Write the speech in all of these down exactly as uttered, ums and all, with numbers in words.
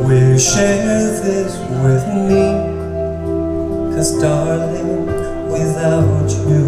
Will you share this with me? 'Cause darling, without you,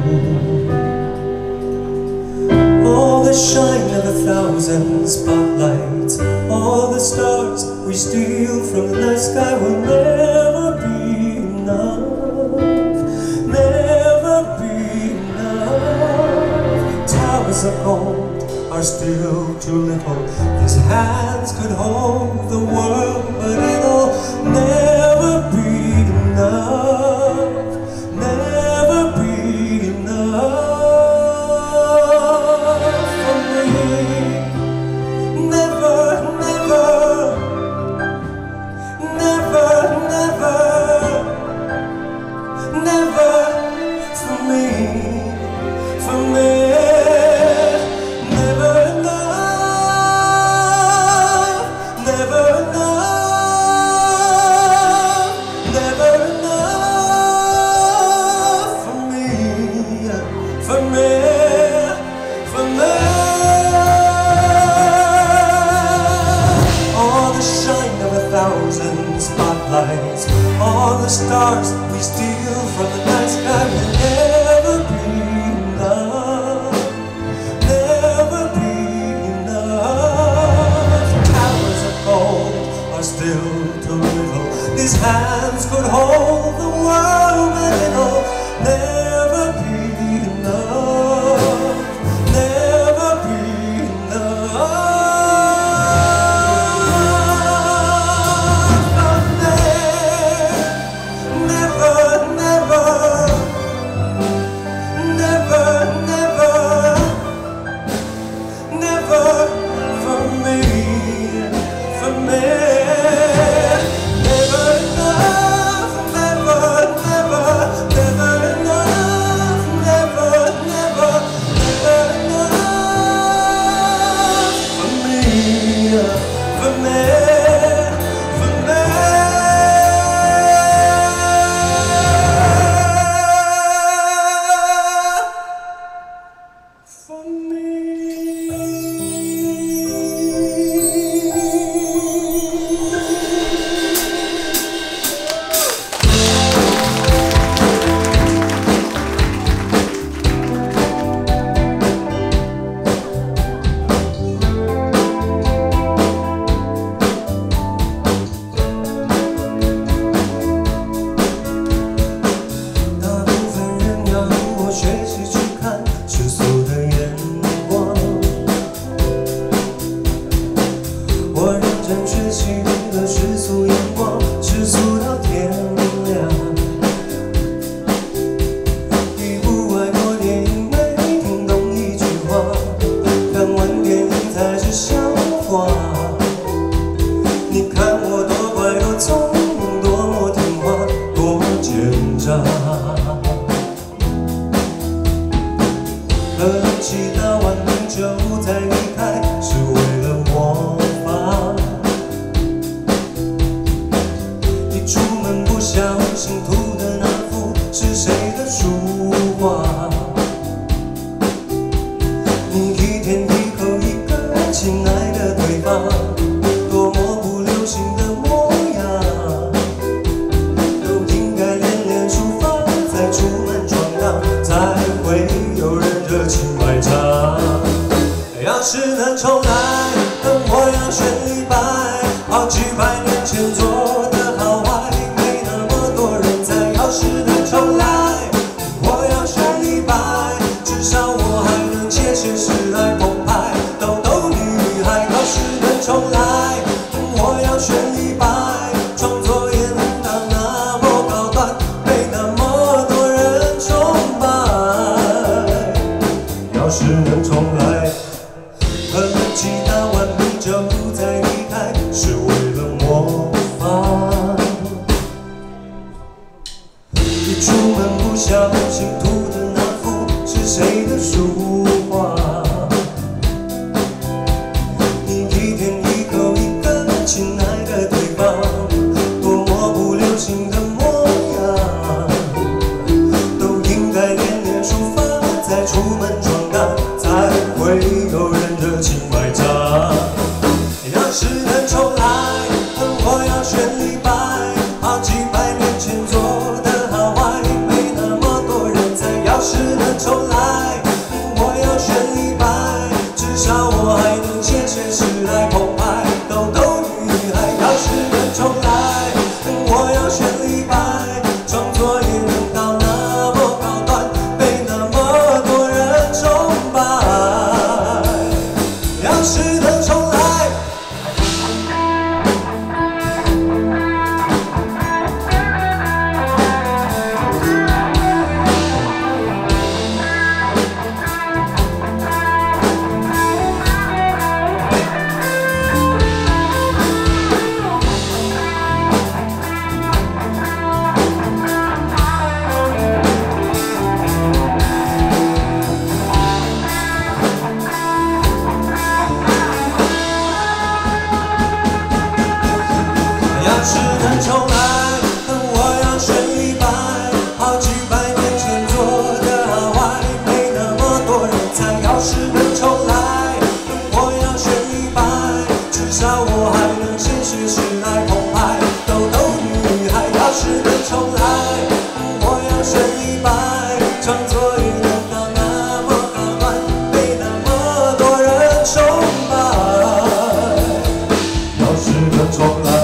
all the shine of a thousand spotlights, all the stars we steal from the night sky will never be enough, never be enough. Towers of gold are still too little. These hands could hold the world, but it'll never be enough, never be enough for me. Never, never, never, never, never for me, for me. For me, for me, all the shine of a thousand spotlights, all the stars we steal from the night sky will never be enough, never be enough. Towers of gold are still too little. These hands could hold the world, but it'll never be enough, never be enough for me. Never, never, never, never, never for me, for me. Never enough, never, never, never enough, never, never, never enough for me, for me, for me. For me.学习你的世俗眼光，世俗到天亮。一部外国电影没听懂一句话，看完电影才是笑话。你看我多乖多聪明，多么听话，多奸诈。喝起大碗米酒再离开，是为了魔法。 出门不小心涂的那幅是谁的书画？你一天一口一个亲爱的对方，多么不流行的模样，都应该练练书法，再出门闯荡，才会有人热情买账。要是能重来，我要选李白，好几百年前做的。 要是能重来，我要选李白，至少我还能写写诗来澎湃，逗逗女孩。要是能重来，我要选李白，创作也能当那么高端，被那么多人崇拜。要是能重来，喝几大碗米酒再离开，是为了魔法。 出门不小心涂的那幅是谁的书画？你一天一口一个亲爱的对方，多么不流行的模样，都应该练练书法，再出门闯荡，才会有人热情买账。要是能重来。 我要选李白，好几百年前做的好坏，没那么多人猜。要是能重来，我要选李白，至少我还能写写诗来澎湃，逗逗女孩。要是能重来，我要选李白，创作也能到那么高端，被那么多人崇拜。要是能重来。要是能重来，我要选李白，好几百年前做的好坏，没那么多人猜。要是能重来，我要选李白，至少我还能写写诗来澎湃，逗逗女孩。要是能重来，我要选李白，创作也能到那么高端，被那么多人崇拜。要是能重来。